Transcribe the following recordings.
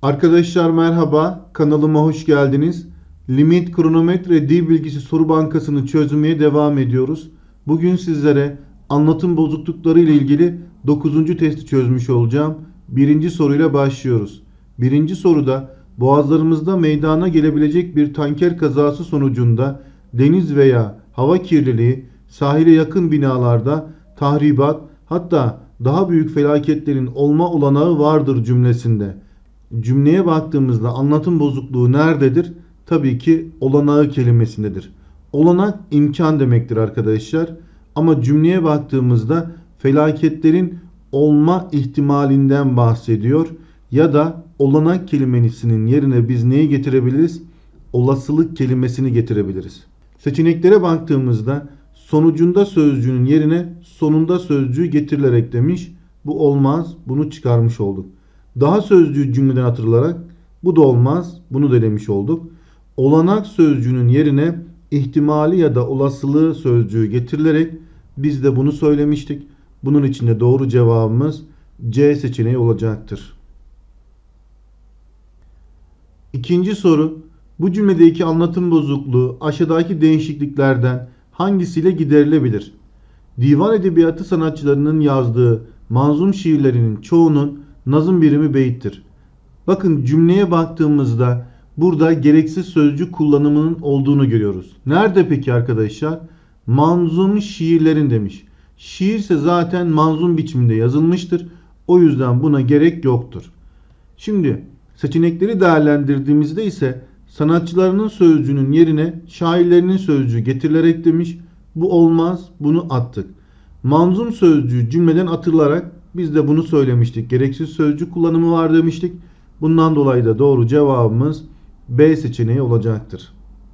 Arkadaşlar merhaba, kanalıma hoş geldiniz. Limit, kronometre, dil bilgisi soru bankasını çözmeye devam ediyoruz. Bugün sizlere anlatım bozuklukları ile ilgili 9. testi çözmüş olacağım. Birinci soruyla başlıyoruz. Birinci soruda boğazlarımızda meydana gelebilecek bir tanker kazası sonucunda deniz veya hava kirliliği, sahile yakın binalarda tahribat, hatta daha büyük felaketlerin olma olanağı vardır cümlesinde. Cümleye baktığımızda anlatım bozukluğu nerededir? Tabii ki olanağı kelimesindedir. Olanak imkan demektir arkadaşlar. Ama cümleye baktığımızda felaketlerin olma ihtimalinden bahsediyor. Ya da olanak kelimesinin yerine biz neyi getirebiliriz? Olasılık kelimesini getirebiliriz. Seçeneklere baktığımızda sonucunda sözcüğünün yerine sonunda sözcüğü getirilerek demiş. Bu olmaz. Bunu çıkarmış olduk. Daha sözcüğü cümleden hatırlarak bu da olmaz. Bunu da demiş olduk. Olanak sözcüğünün yerine ihtimali ya da olasılığı sözcüğü getirilerek biz de bunu söylemiştik. Bunun için de doğru cevabımız C seçeneği olacaktır. İkinci soru. Bu cümledeki anlatım bozukluğu aşağıdaki değişikliklerden hangisiyle giderilebilir? Divan edebiyatı sanatçılarının yazdığı manzum şiirlerinin çoğunun nazım birimi beyittir. Bakın cümleye baktığımızda burada gereksiz sözcük kullanımının olduğunu görüyoruz. Nerede peki arkadaşlar? Manzum şiirlerin demiş. Şiirse zaten manzum biçiminde yazılmıştır. O yüzden buna gerek yoktur. Şimdi seçenekleri değerlendirdiğimizde ise sanatçılarının sözcüğünün yerine şairlerinin sözcüğü getirilerek demiş. Bu olmaz, bunu attık. Manzum sözcüğü cümleden atılarak biz de bunu söylemiştik. Gereksiz sözcük kullanımı var demiştik. Bundan dolayı da doğru cevabımız B seçeneği olacaktır.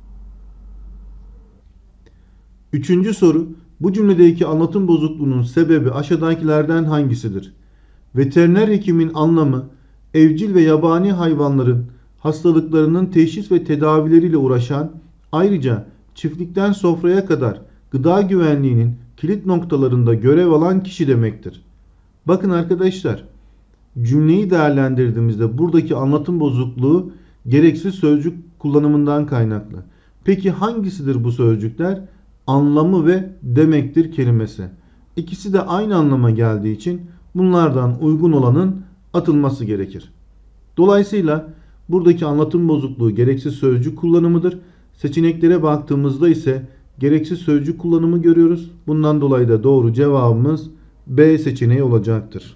Üçüncü soru. Bu cümledeki anlatım bozukluğunun sebebi aşağıdakilerden hangisidir? Veteriner hekimin anlamı evcil ve yabani hayvanların hastalıklarının teşhis ve tedavileriyle uğraşan, ayrıca çiftlikten sofraya kadar gıda güvenliğinin kilit noktalarında görev alan kişi demektir. Bakın arkadaşlar, cümleyi değerlendirdiğimizde buradaki anlatım bozukluğu gereksiz sözcük kullanımından kaynaklı. Peki hangisidir bu sözcükler? Anlamı ve demektir kelimesi. İkisi de aynı anlama geldiği için bunlardan uygun olanın atılması gerekir. Dolayısıyla buradaki anlatım bozukluğu gereksiz sözcük kullanımıdır. Seçeneklere baktığımızda ise gereksiz sözcük kullanımı görüyoruz. Bundan dolayı da doğru cevabımız B seçeneği olacaktır.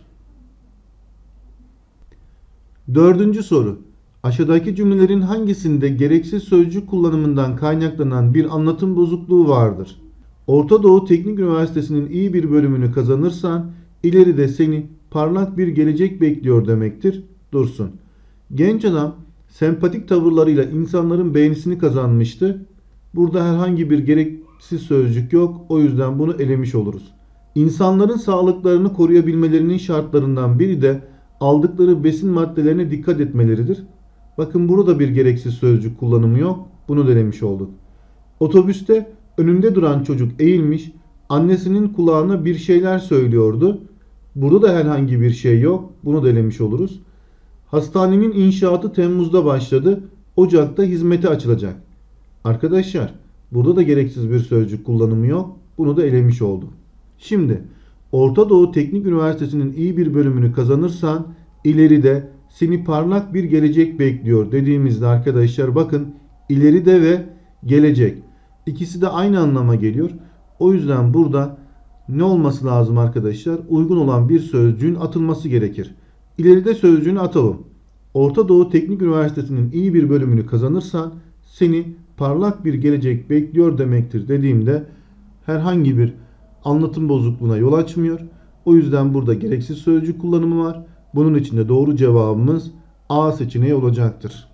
Dördüncü soru. Aşağıdaki cümlelerin hangisinde gereksiz sözcük kullanımından kaynaklanan bir anlatım bozukluğu vardır? Orta Doğu Teknik Üniversitesi'nin iyi bir bölümünü kazanırsan ileride seni parlak bir gelecek bekliyor demektir. Dursun. Genç adam sempatik tavırlarıyla insanların beğenisini kazanmıştı. Burada herhangi bir gereksiz sözcük yok. O yüzden bunu elemiş oluruz. İnsanların sağlıklarını koruyabilmelerinin şartlarından biri de aldıkları besin maddelerine dikkat etmeleridir. Bakın burada bir gereksiz sözcük kullanımı yok. Bunu denemiş olduk. Otobüste önünde duran çocuk eğilmiş, annesinin kulağına bir şeyler söylüyordu. Burada da herhangi bir şey yok. Bunu denemiş oluruz. Hastanenin inşaatı Temmuz'da başladı. Ocak'ta hizmete açılacak. Arkadaşlar burada da gereksiz bir sözcük kullanımı yok. Bunu da elemiş oldum. Şimdi Orta Doğu Teknik Üniversitesi'nin iyi bir bölümünü kazanırsan ileride seni parlak bir gelecek bekliyor dediğimizde arkadaşlar bakın ileride ve gelecek. İkisi de aynı anlama geliyor. O yüzden burada ne olması lazım arkadaşlar? Uygun olan bir sözcüğün atılması gerekir. İleride sözcüğünü atalım. Orta Doğu Teknik Üniversitesi'nin iyi bir bölümünü kazanırsan seni parlak bir gelecek bekliyor demektir dediğimde herhangi bir anlatım bozukluğuna yol açmıyor. O yüzden burada gereksiz sözcük kullanımı var. Bunun için de doğru cevabımız A seçeneği olacaktır.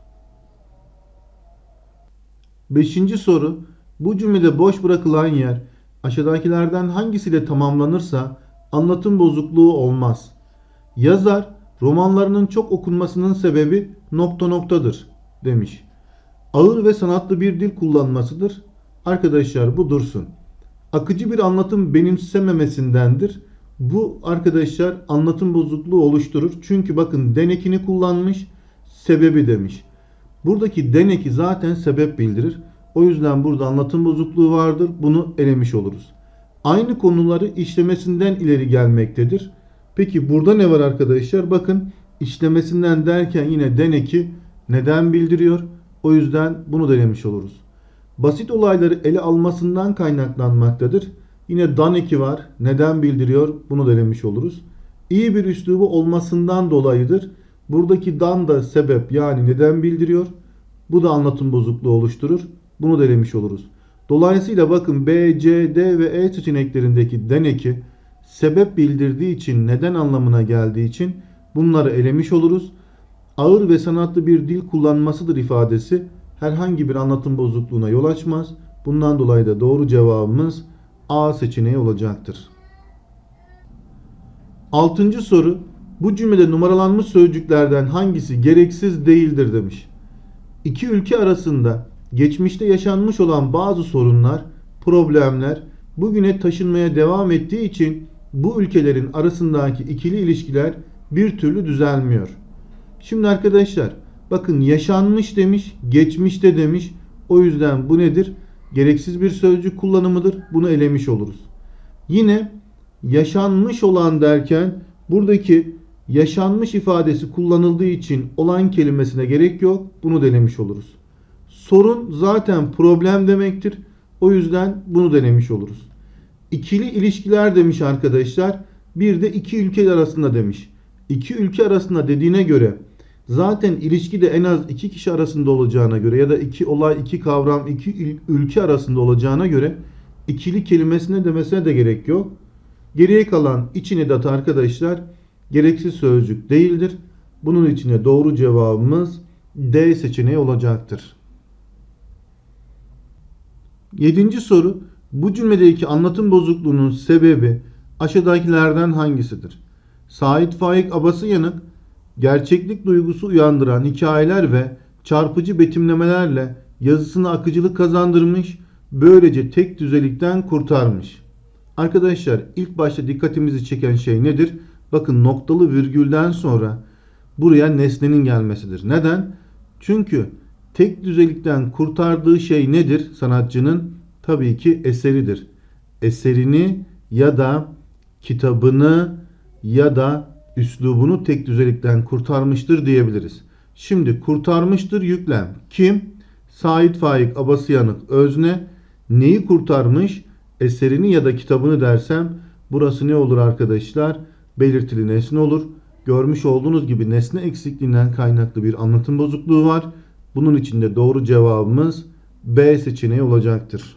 Beşinci soru. Bu cümlede boş bırakılan yer aşağıdakilerden hangisiyle tamamlanırsa anlatım bozukluğu olmaz. Yazar romanlarının çok okunmasının sebebi nokta noktadır demiş. Ağır ve sanatlı bir dil kullanmasıdır. Arkadaşlar bu dursun. Akıcı bir anlatım benimsememesindendir. Bu arkadaşlar anlatım bozukluğu oluşturur. Çünkü bakın denekini kullanmış. sebebi demiş. Buradaki den eki zaten sebep bildirir. O yüzden burada anlatım bozukluğu vardır. Bunu elemiş oluruz. Aynı konuları işlemesinden ileri gelmektedir. Peki burada ne var arkadaşlar? Bakın işlemesinden derken yine den eki neden bildiriyor. O yüzden bunu da elemiş oluruz. Basit olayları ele almasından kaynaklanmaktadır. Yine dan eki var. Neden bildiriyor? Bunu da elemiş oluruz. İyi bir üslubu olmasından dolayıdır. Buradaki dan da sebep yani neden bildiriyor. Bu da anlatım bozukluğu oluşturur. Bunu da elemiş oluruz. Dolayısıyla bakın B, C, D ve E seçeneklerindeki den eki sebep bildirdiği için, neden anlamına geldiği için bunları elemiş oluruz. Ağır ve sanatlı bir dil kullanmasıdır ifadesi herhangi bir anlatım bozukluğuna yol açmaz. Bundan dolayı da doğru cevabımız A seçeneği olacaktır. 6. soru. Bu cümlede numaralanmış sözcüklerden hangisi gereksiz değildir demiş. İki ülke arasında geçmişte yaşanmış olan bazı sorunlar, problemler bugüne taşınmaya devam ettiği için bu ülkelerin arasındaki ikili ilişkiler bir türlü düzelmiyor. Şimdi arkadaşlar bakın yaşanmış demiş, geçmişte demiş. O yüzden bu nedir? Gereksiz bir sözcük kullanımıdır. Bunu elemiş oluruz. Yine yaşanmış olan derken buradaki yaşanmış ifadesi kullanıldığı için olan kelimesine gerek yok. Bunu da elemiş oluruz. Sorun zaten problem demektir. O yüzden bunu denemiş oluruz. İkili ilişkiler demiş arkadaşlar. Bir de iki ülke arasında demiş. İki ülke arasında dediğine göre zaten ilişki de en az iki kişi arasında olacağına göre ya da iki olay, iki kavram, iki ülke arasında olacağına göre ikili kelimesine demesine de gerek yok. Geriye kalan iç edat arkadaşlar gereksiz sözcük değildir. Bunun içine doğru cevabımız D seçeneği olacaktır. 7. soru. Bu cümledeki anlatım bozukluğunun sebebi aşağıdakilerden hangisidir? Sait Faik Abasıyanık gerçeklik duygusu uyandıran hikayeler ve çarpıcı betimlemelerle yazısına akıcılık kazandırmış, böylece tek düzelikten kurtarmış. Arkadaşlar ilk başta dikkatimizi çeken şey nedir? Bakın noktalı virgülden sonra buraya nesnenin gelmesidir. Neden? Çünkü tek düzelikten kurtardığı şey nedir sanatçının? Tabii ki eseridir. Eserini ya da kitabını ya da üslubunu tek düzelikten kurtarmıştır diyebiliriz. Şimdi kurtarmıştır yüklem. Kim? Sait Faik Abasıyanık özne. Neyi kurtarmış? Eserini ya da kitabını dersem burası ne olur arkadaşlar? Belirtili nesne olur. Görmüş olduğunuz gibi nesne eksikliğinden kaynaklı bir anlatım bozukluğu var. Bunun için de doğru cevabımız B seçeneği olacaktır.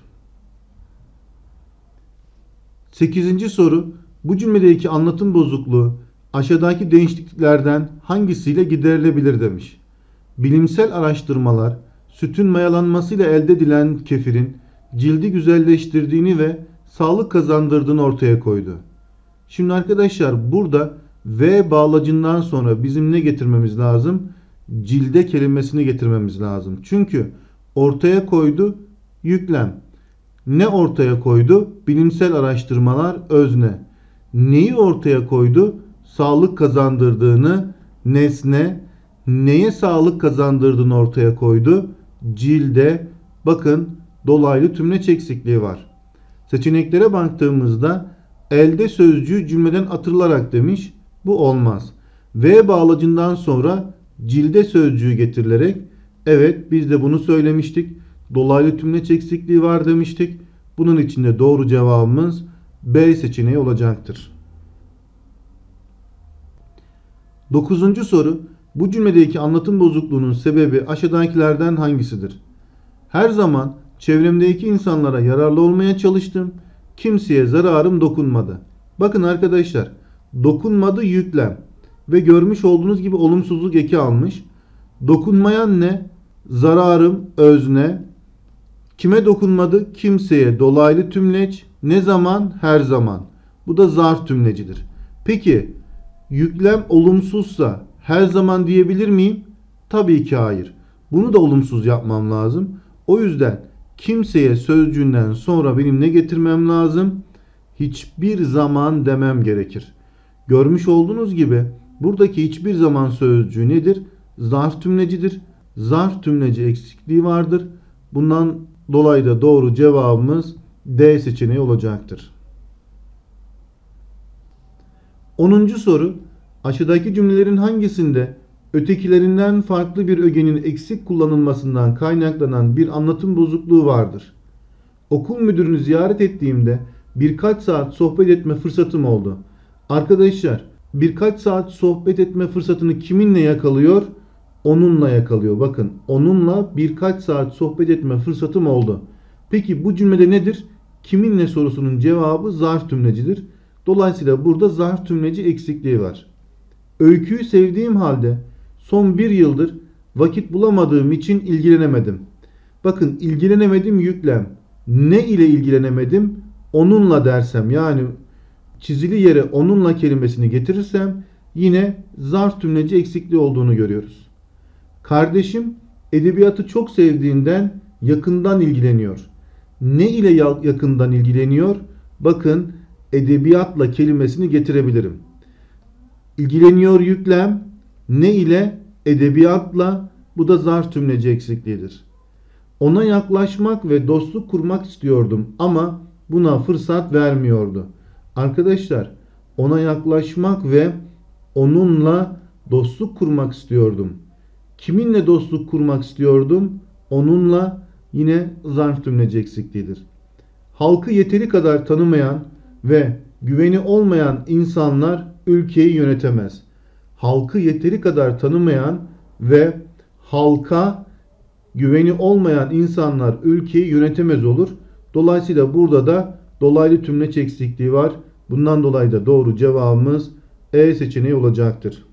8. soru. Bu cümledeki anlatım bozukluğu aşağıdaki değişikliklerden hangisiyle giderilebilir demiş. Bilimsel araştırmalar sütün mayalanmasıyla elde edilen kefirin cildi güzelleştirdiğini ve sağlık kazandırdığını ortaya koydu. Şimdi arkadaşlar burada V bağlacından sonra bizim ne getirmemiz lazım? Cilde kelimesini getirmemiz lazım. Çünkü ortaya koydu yüklem. Ne ortaya koydu? Bilimsel araştırmalar özne. Neyi ortaya koydu? Sağlık kazandırdığını nesne. Neye sağlık kazandırdığını ortaya koydu? Cilde. Bakın dolaylı tümleç eksikliği var. Seçeneklere baktığımızda elde sözcüğü cümleden atırılarak demiş. Bu olmaz. V bağlacından sonra cilde sözcüğü getirilerek evet biz de bunu söylemiştik. Dolaylı tümleç eksikliği var demiştik. Bunun için de doğru cevabımız B seçeneği olacaktır. 9. soru. Bu cümledeki anlatım bozukluğunun sebebi aşağıdakilerden hangisidir? Her zaman çevremdeki insanlara yararlı olmaya çalıştım. Kimseye zararım dokunmadı. Bakın arkadaşlar, dokunmadı yüklem ve görmüş olduğunuz gibi olumsuzluk eki almış. Dokunmayan ne? Zararım özne. Kime dokunmadı? Kimseye dolaylı tümleç. Ne zaman? Her zaman. Bu da zarf tümlecidir. Peki yüklem olumsuzsa her zaman diyebilir miyim? Tabii ki hayır. Bunu da olumsuz yapmam lazım. O yüzden kimseye sözcüğünden sonra benim ne getirmem lazım? Hiçbir zaman demem gerekir. Görmüş olduğunuz gibi buradaki hiçbir zaman sözcüğü nedir? zarf tümlecidir. Zarf tümleci eksikliği vardır. Bundan dolayı da doğru cevabımız D seçeneği olacaktır. 10. soru. Aşağıdaki cümlelerin hangisinde ötekilerinden farklı bir ögenin eksik kullanılmasından kaynaklanan bir anlatım bozukluğu vardır? Okul müdürünü ziyaret ettiğimde birkaç saat sohbet etme fırsatım oldu. Arkadaşlar, birkaç saat sohbet etme fırsatını kiminle yakalıyor? Onunla yakalıyor. Bakın, onunla birkaç saat sohbet etme fırsatım oldu. Peki bu cümlede nedir? Kiminle sorusunun cevabı zarf tümlecidir. Dolayısıyla burada zarf tümleci eksikliği var. Öyküyü sevdiğim halde son bir yıldır vakit bulamadığım için ilgilenemedim. Bakın, ilgilenemedim yüklem. Ne ile ilgilenemedim? Onunla dersem, yani çizili yere onunla kelimesini getirirsem yine zarf tümleci eksikliği olduğunu görüyoruz. Kardeşim edebiyatı çok sevdiğinden yakından ilgileniyor. Ne ile yakından ilgileniyor? Bakın, edebiyatla kelimesini getirebilirim. İlgileniyor yüklem. Ne ile? Edebiyatla. Bu da zarf tümleci eksikliğidir. Ona yaklaşmak ve dostluk kurmak istiyordum ama buna fırsat vermiyordu. Arkadaşlar, ona yaklaşmak ve onunla dostluk kurmak istiyordum. Kiminle dostluk kurmak istiyordum? Onunla, yine zarf tümleci eksikliğidir. Halkı yeteri kadar tanımayan ve güveni olmayan insanlar ülkeyi yönetemez. Halkı yeteri kadar tanımayan ve halka güveni olmayan insanlar ülkeyi yönetemez olur. Dolayısıyla burada da dolaylı tümleç eksikliği var. Bundan dolayı da doğru cevabımız E seçeneği olacaktır.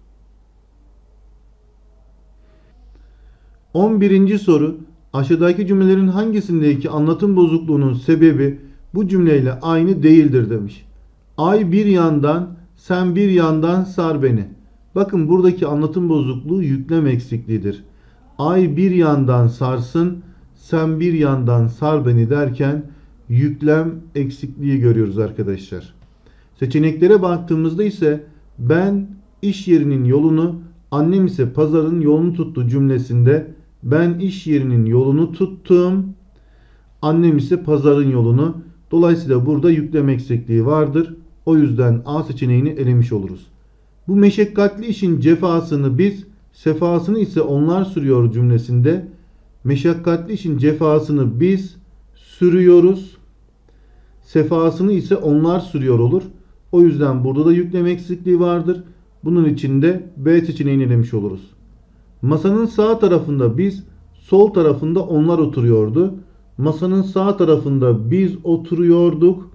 11. soru. Aşağıdaki cümlelerin hangisindeki anlatım bozukluğunun sebebi bu cümleyle aynı değildir demiş. Ay bir yandan, sen bir yandan sar beni. Bakın, buradaki anlatım bozukluğu yüklem eksikliğidir. Ay bir yandan sarsın, sen bir yandan sar beni derken yüklem eksikliği görüyoruz arkadaşlar. Seçeneklere baktığımızda ise ben iş yerinin yolunu, annem ise pazarın yolunu tuttu cümlesinde ben iş yerinin yolunu tuttum, annem ise pazarın yolunu. Dolayısıyla burada yüklem eksikliği vardır. O yüzden A seçeneğini elemiş oluruz. Bu meşakkatli işin cefasını biz, sefasını ise onlar sürüyor cümlesinde meşakkatli işin cefasını biz sürüyoruz, sefasını ise onlar sürüyor olur. O yüzden burada da yüklem eksikliği vardır. Bunun için de B seçeneğini elemiş oluruz. Masanın sağ tarafında biz, sol tarafında onlar oturuyordu. Masanın sağ tarafında biz oturuyorduk,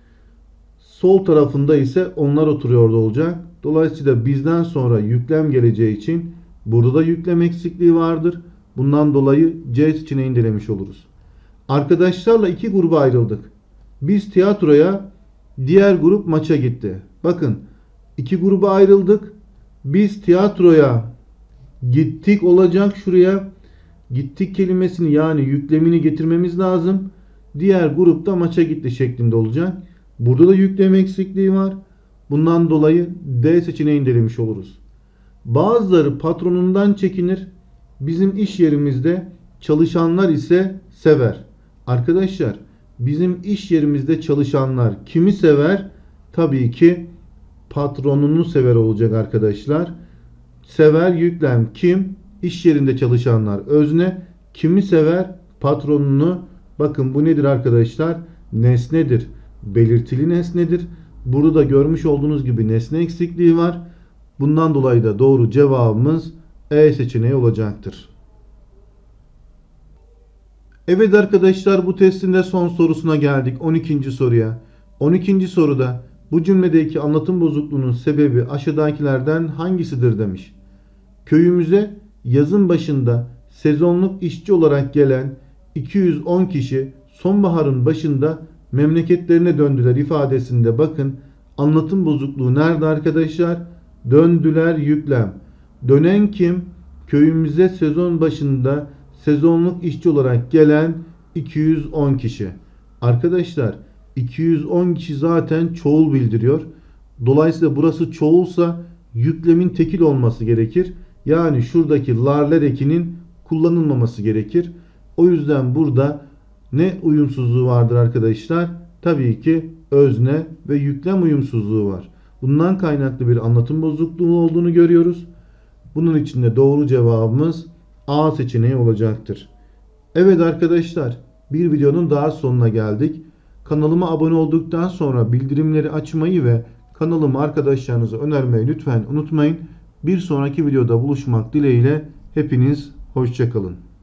sol tarafında ise onlar oturuyordu olacak. Dolayısıyla bizden sonra yüklem geleceği için burada da yüklem eksikliği vardır. Bundan dolayı C seçeneğini denemiş oluruz. Arkadaşlarla iki gruba ayrıldık. Biz tiyatroya, diğer grup maça gitti. Bakın, iki gruba ayrıldık. Biz tiyatroya gittik olacak şuraya. Gittik kelimesini, yani yüklemini getirmemiz lazım. Diğer grupta maça gitti şeklinde olacak. Burada da yüklem eksikliği var. Bundan dolayı D seçeneğini denemiş oluruz. Bazıları patronundan çekinir. Bizim iş yerimizde çalışanlar ise sever. Arkadaşlar, bizim iş yerimizde çalışanlar kimi sever? Tabii ki patronunu sever olacak arkadaşlar. Sever yüklem kim? İş yerinde çalışanlar özne. Kimi sever? Patronunu. Bakın, bu nedir arkadaşlar? Nesnedir. Belirtili nesnedir. Burada da görmüş olduğunuz gibi nesne eksikliği var. Bundan dolayı da doğru cevabımız E seçeneği olacaktır. Evet arkadaşlar, bu testin de son sorusuna geldik. 12. soruya. 12. soruda bu cümledeki anlatım bozukluğunun sebebi aşağıdakilerden hangisidir demiş. Köyümüze yazın başında sezonluk işçi olarak gelen 210 kişi sonbaharın başında memleketlerine döndüler ifadesinde bakın, anlatım bozukluğu nerede arkadaşlar? Döndüler yüklem. Dönen kim? Köyümüze sezon başında sezonluk işçi olarak gelen 210 kişi. Arkadaşlar, 210 kişi zaten çoğul bildiriyor. Dolayısıyla burası çoğulsa yüklemin tekil olması gerekir. Yani şuradaki larler ekinin kullanılmaması gerekir. O yüzden burada ne uyumsuzluğu vardır arkadaşlar? Tabii ki özne ve yüklem uyumsuzluğu var. Bundan kaynaklı bir anlatım bozukluğu olduğunu görüyoruz. Bunun için de doğru cevabımız A seçeneği olacaktır. Evet arkadaşlar, bir videonun daha sonuna geldik. Kanalıma abone olduktan sonra bildirimleri açmayı ve kanalımı arkadaşlarınıza önermeyi lütfen unutmayın. Bir sonraki videoda buluşmak dileğiyle hepiniz hoşça kalın.